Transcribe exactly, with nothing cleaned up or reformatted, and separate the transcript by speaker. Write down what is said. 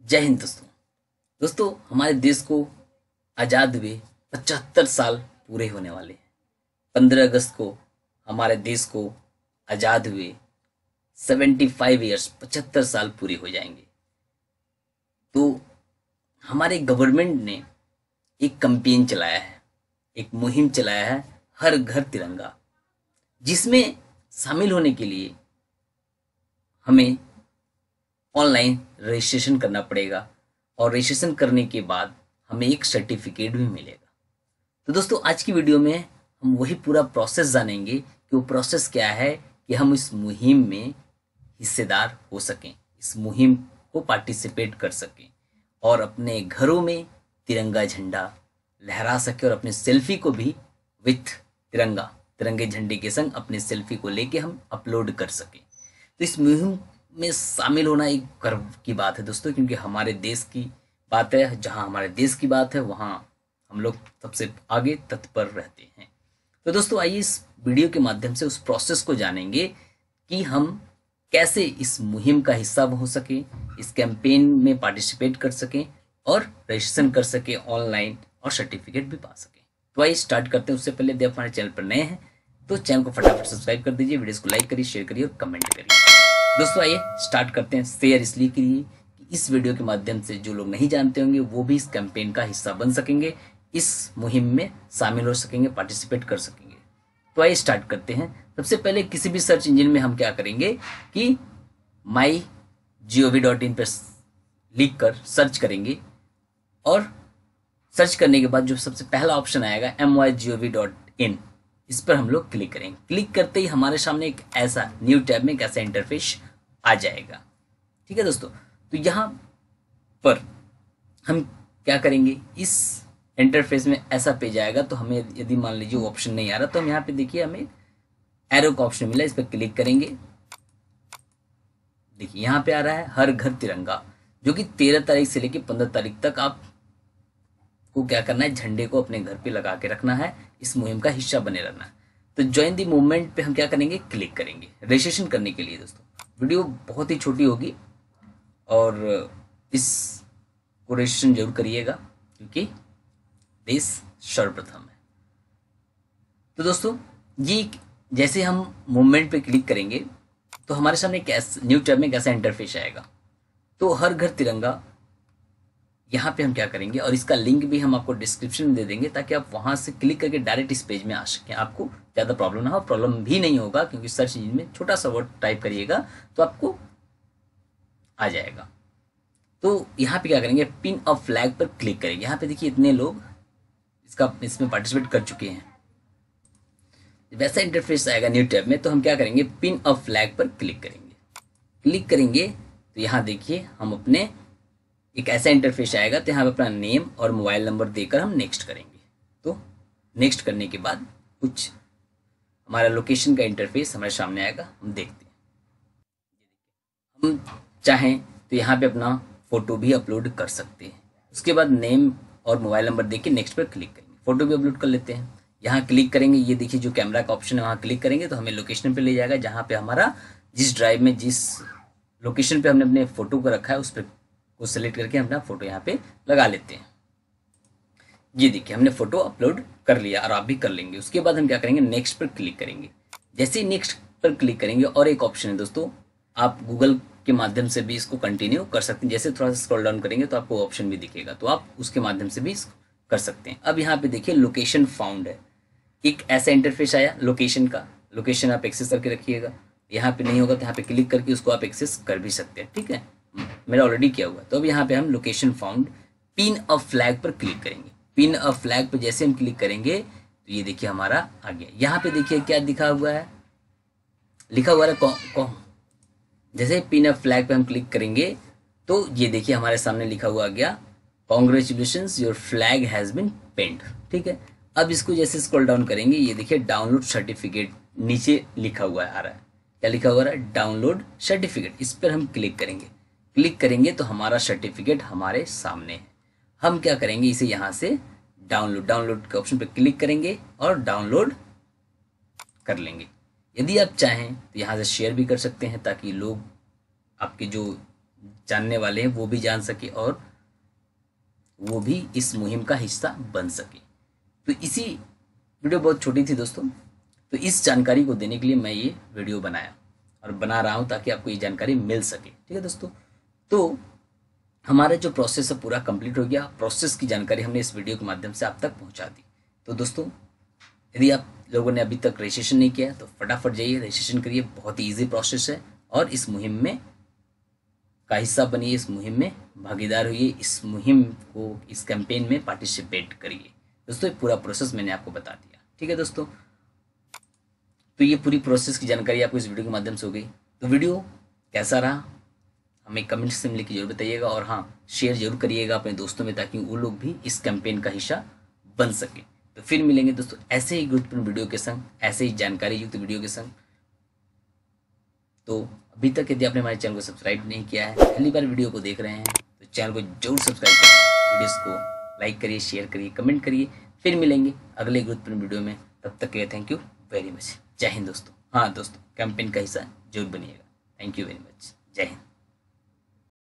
Speaker 1: जय हिंद दोस्तों। दोस्तों हमारे देश को आज़ाद हुए पचहत्तर साल पूरे होने वाले हैं। पंद्रह अगस्त को हमारे देश को आज़ाद हुए सेवेंटी फाइव ईयर्स पचहत्तर साल पूरे हो जाएंगे। तो हमारे गवर्नमेंट ने एक कैंपेन चलाया है, एक मुहिम चलाया है, हर घर तिरंगा, जिसमें शामिल होने के लिए हमें ऑनलाइन रजिस्ट्रेशन करना पड़ेगा और रजिस्ट्रेशन करने के बाद हमें एक सर्टिफिकेट भी मिलेगा। तो दोस्तों आज की वीडियो में हम वही पूरा प्रोसेस जानेंगे कि वो प्रोसेस क्या है कि हम इस मुहिम में हिस्सेदार हो सकें, इस मुहिम को पार्टिसिपेट कर सकें और अपने घरों में तिरंगा झंडा लहरा सकें और अपने सेल्फी को भी विथ तिरंगा तिरंगे झंडे के संग अपने सेल्फी को लेके हम अपलोड कर सकें। तो इस मुहिम में शामिल होना एक गर्व की बात है दोस्तों, क्योंकि हमारे देश की बात है, जहां हमारे देश की बात है वहां हम लोग सबसे आगे तत्पर रहते हैं। तो दोस्तों आइए इस वीडियो के माध्यम से उस प्रोसेस को जानेंगे कि हम कैसे इस मुहिम का हिस्सा हो सके, इस कैंपेन में पार्टिसिपेट कर सकें और रजिस्ट्रेशन कर सकें ऑनलाइन और सर्टिफिकेट भी पा सकें। तो आइए स्टार्ट करते हैं। उससे पहले यदि आप हमारे चैनल पर नए हैं तो चैनल को फटाफट सब्सक्राइब कर दीजिए, वीडियोस को लाइक करिए, शेयर करिए और कमेंट करिए। दोस्तों आइए स्टार्ट करते हैं। शेयर इसलिए करिए कि इस वीडियो के माध्यम से जो लोग नहीं जानते होंगे वो भी इस कैंपेन का हिस्सा बन सकेंगे, इस मुहिम में शामिल हो सकेंगे, पार्टिसिपेट कर सकेंगे। तो आइए स्टार्ट करते हैं। सबसे पहले किसी भी सर्च इंजन में हम क्या करेंगे कि माई जी ओ वी डॉट इन पर लिख कर सर्च करेंगे और सर्च करने के बाद जो सबसे पहला ऑप्शन आएगा M Y G O V dot in, इस पर हम लोग क्लिक करेंगे। क्लिक करते ही हमारे सामने एक ऐसा न्यू टैब में एक ऐसा इंटरफेस आ जाएगा। ठीक है दोस्तों, तो यहाँ पर हम क्या करेंगे, इस इंटरफेस में ऐसा पेज आएगा। तो हमें यदि मान लीजिए वो ऑप्शन नहीं आ रहा तो हम यहाँ पे देखिए हमें एरो का ऑप्शन मिला, इस पर क्लिक करेंगे। देखिए यहाँ पे आ रहा है हर घर तिरंगा, जो कि तेरह तारीख से लेकर पंद्रह तारीख तक आप को क्या करना है, झंडे को अपने घर पे लगा के रखना है, इस मुहिम का हिस्सा बने रहना है। तो ज्वाइन दी मूवमेंट पे हम क्या करेंगे, क्लिक करेंगे रजिस्ट्रेशन करने के लिए। दोस्तों वीडियो बहुत ही छोटी होगी और इस को रजिस्ट्रेशन जरूर करिएगा क्योंकि देश सर्वप्रथम है। तो दोस्तों ये जैसे हम मूवमेंट पे क्लिक करेंगे तो हमारे सामने एक न्यू टैब में कैसा इंटरफेस आएगा। तो हर घर तिरंगा यहाँ पे हम क्या करेंगे, और इसका लिंक भी हम आपको डिस्क्रिप्शन में दे देंगे ताकि आप वहां से क्लिक करके डायरेक्ट इस पेज में आ सकें, आपको ज़्यादा प्रॉब्लम ना हो। प्रॉब्लम भी नहीं होगा क्योंकि सर्च इंजन में छोटा सा वर्ड टाइप करिएगा तो आपको आ जाएगा। तो यहाँ पे क्या करेंगे, पिन अ फ्लैग पर क्लिक करेंगे। यहाँ पे देखिए इतने लोग इसका इसमें पार्टिसिपेट कर चुके हैं। वैसा इंटरफेस आएगा न्यू टैब में, तो हम क्या करेंगे, पिन अ फ्लैग पर क्लिक करेंगे। क्लिक करेंगे तो यहाँ देखिए हम अपने एक ऐसा इंटरफेस आएगा। तो यहाँ पे अपना नेम और मोबाइल नंबर देकर हम नेक्स्ट करेंगे। तो नेक्स्ट करने के बाद कुछ हमारा लोकेशन का इंटरफेस हमारे सामने आएगा, हम देखते हैं। हम चाहें तो यहाँ पे अपना फोटो भी अपलोड कर सकते हैं। उसके बाद नेम और मोबाइल नंबर देके नेक्स्ट पर क्लिक करेंगे, फोटो भी अपलोड कर लेते हैं। यहाँ क्लिक करेंगे, ये देखिए जो कैमरा का ऑप्शन है वहाँ क्लिक करेंगे तो हमें लोकेशन पे ले जाएगा, जहाँ पे हमारा जिस ड्राइव में जिस लोकेशन पे हमने अपने फोटो को रखा है उस पर को सेलेक्ट करके अपना फोटो यहाँ पे लगा लेते हैं। ये देखिए हमने फोटो अपलोड कर लिया और आप भी कर लेंगे। उसके बाद हम क्या करेंगे, नेक्स्ट पर क्लिक करेंगे। जैसे ही नेक्स्ट पर क्लिक करेंगे और एक ऑप्शन है दोस्तों, आप गूगल के माध्यम से भी इसको कंटिन्यू कर सकते हैं। जैसे थोड़ा सा स्क्रॉल डाउन करेंगे तो आपको ऑप्शन भी दिखेगा, तो आप उसके माध्यम से भी कर सकते हैं। अब यहाँ पे देखिए लोकेशन फाउंड है, एक ऐसा इंटरफेस आया लोकेशन का। लोकेशन आप एक्सेस करके रखिएगा, यहाँ पे नहीं होगा तो यहाँ पे क्लिक करके उसको आप एक्सेस कर भी सकते हैं। ठीक है, मेरा ऑलरेडी किया हुआ है। तो अब यहाँ पे हम location found pin a flag पर क्लिक करेंगे। पिन अ फ्लैग पर जैसे हम क्लिक करेंगे तो ये देखिए हमारा आ गया। यहाँ पे देखिए क्या दिखा हुआ है, लिखा हुआ है कौन कौन जैसे पिन अ फ्लैग पे हम क्लिक करेंगे तो ये देखिए हमारे सामने लिखा हुआ आ गया, congratulations your flag has been paint. ठीक है, अब इसको जैसे स्क्रॉल डाउन करेंगे ये देखिए डाउनलोड सर्टिफिकेट नीचे लिखा हुआ आ रहा है। क्या लिखा हुआ है, डाउनलोड सर्टिफिकेट। इस पर हम क्लिक करेंगे। क्लिक करेंगे तो हमारा सर्टिफिकेट हमारे सामने है। हम क्या करेंगे, इसे यहाँ से डाउनलोड डाउनलोड के ऑप्शन पर क्लिक करेंगे और डाउनलोड कर लेंगे। यदि आप चाहें तो यहाँ से शेयर भी कर सकते हैं ताकि लोग आपके जो जानने वाले हैं वो भी जान सके और वो भी इस मुहिम का हिस्सा बन सके। तो इसी वीडियो बहुत छोटी थी दोस्तों, तो इस जानकारी को देने के लिए मैं ये वीडियो बनाया और बना रहा हूँ ताकि आपको ये जानकारी मिल सके। ठीक है दोस्तों, तो हमारा जो प्रोसेस है पूरा कंप्लीट हो गया। प्रोसेस की जानकारी हमने इस वीडियो के माध्यम से आप तक पहुंचा दी। तो दोस्तों, यदि आप लोगों ने अभी तक रजिस्ट्रेशन नहीं किया तो फटाफट जाइए रजिस्ट्रेशन करिए। बहुत ही ईजी प्रोसेस है और इस मुहिम में का हिस्सा बनिए, इस मुहिम में भागीदार होइए, इस मुहिम को, इस कैंपेन में पार्टिसिपेट करिए। दोस्तों, ये पूरा प्रोसेस मैंने आपको बता दिया। ठीक है दोस्तों, तो ये पूरी प्रोसेस की जानकारी आपको इस वीडियो के माध्यम से हो गई। तो वीडियो कैसा रहा हमें कमेंट से मिल के जरूर बताइएगा और हाँ, शेयर जरूर करिएगा अपने दोस्तों में ताकि वो लोग भी इस कैंपेन का हिस्सा बन सके। तो फिर मिलेंगे दोस्तों ऐसे ही गुरुत्वपूर्ण वीडियो के संग, ऐसे ही जानकारी युक्त वीडियो के संग। तो अभी तक यदि आपने हमारे चैनल को सब्सक्राइब नहीं किया है, पहली बार वीडियो को देख रहे हैं, तो चैनल को जरूर सब्सक्राइब करिए, वीडियोस को लाइक करिए, शेयर करिए, कमेंट करिए। फिर मिलेंगे अगले गुरुत्वपूर्ण वीडियो में। तब तक के लिए थैंक यू वेरी मच। जय हिंद दोस्तों। हाँ दोस्तों, कैंपेन का हिस्सा जरूर बनिएगा। Thank you very much. जय हिंद।